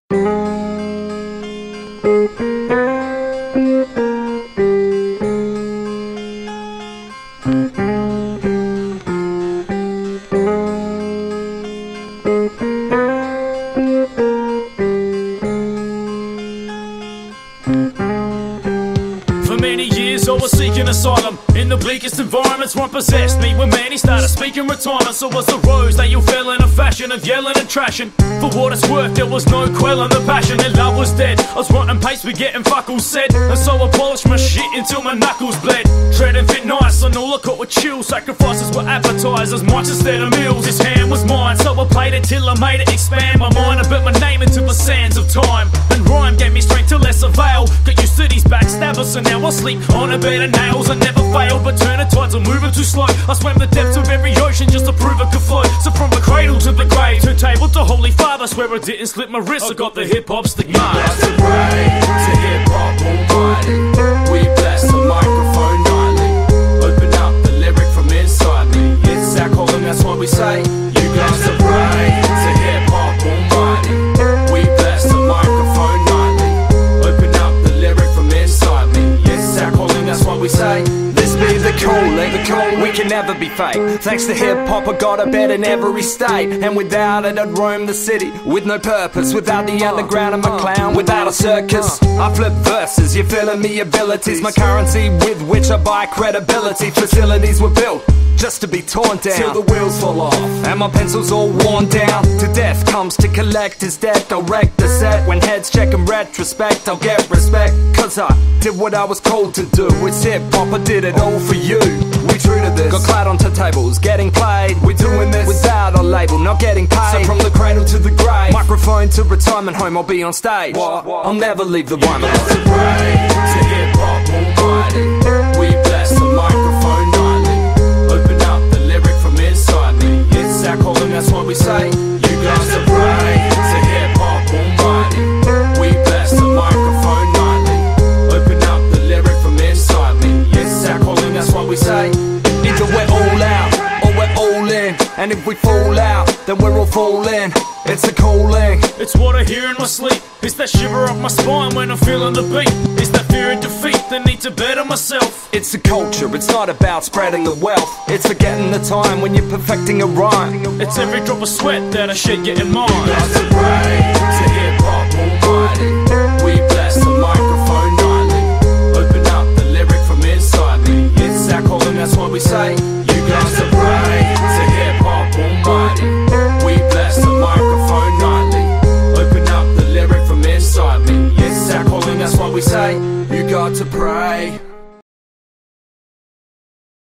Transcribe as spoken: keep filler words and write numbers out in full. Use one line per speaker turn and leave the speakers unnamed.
For many years I was seeking asylum in the bleakest environments. One possessed me when man he started speaking retirement. So was the rose that you fell in a fashion of yelling and trashing. For what it's worth, there was no quelling the passion, and love was dead. I was wanting pace with getting fuckles said, and so I polished my shit until my knuckles bled. Treading fit nice, and all I caught were chills. Sacrifices were appetizers, much instead of meals. This hand was mine, so I played it till I made it expand my mind. I built my name into the sands of time, and rhyme gave me strength to less avail. Got used to these backstabbers, so now I sleep on a bed of nails. I never failed, but turning tides are moving too slow. I swam the depths of every ocean just to prove I could float. So from the cradle to the grave, turntable to Holy Father, swear I didn't slip my wrist. I got the hip hop stigma.
That's the praise to hip hop almighty. We bless the microphone nightly. Open up the lyric from inside me. It's our calling, that's what we say. You guys to praise to hip hop almighty. We bless the microphone nightly. Open up the lyric from inside me. It's our calling, that's what we say. This be the calling, the calling. We can never be fake. Thanks to hip hop, I got a bed in every state, and without it, I'd roam the city with no purpose. Without the underground, I'm a clown. Without a circus, I flip verses. You're feeling me abilities, my currency with which I buy credibility. Facilities were built just to be torn down till the wheels fall off, and my pencil's all worn down. To death comes to collect his debt. I'll wreck the set. When heads check in retrospect, I'll get respect, cause I did what I was called to do. It's hip hop, I did it all for you. We true to this, got clout onto tables, getting played. We're doing this without a label, not getting paid. So from the cradle to the grave, microphone to retirement home, I'll be on stage. What? I'll never leave the rhyme alone. To praise to hip hop almighty. We bless the microphone nightly. Open up the lyric from inside me. It's our calling, that's what we say. You guys to praise to hip hop almighty. We bless the microphone nightly. Open up the lyric from inside me. It's our calling, that's what we say. Either we're all out or we're all in, and if we fall out, then we're all falling. It's a calling.
It's what I hear in my sleep. It's that shiver up my spine when I'm feeling the beat. It's that fear of defeat, the need to better myself.
It's a culture, it's not about spreading the wealth. It's forgetting the time when you're perfecting a rhyme.
It's every drop of sweat that I shed getting mine.
That's the praise to hip hop almighty. We bless the microphone nightly. Open up the lyric from inside me. It's our calling, that's what we say. You guys to praise to hip hop almighty. We bless the microphone nightly. Open up the lyric from inside me. It's our calling, that's what we say. You got to pray.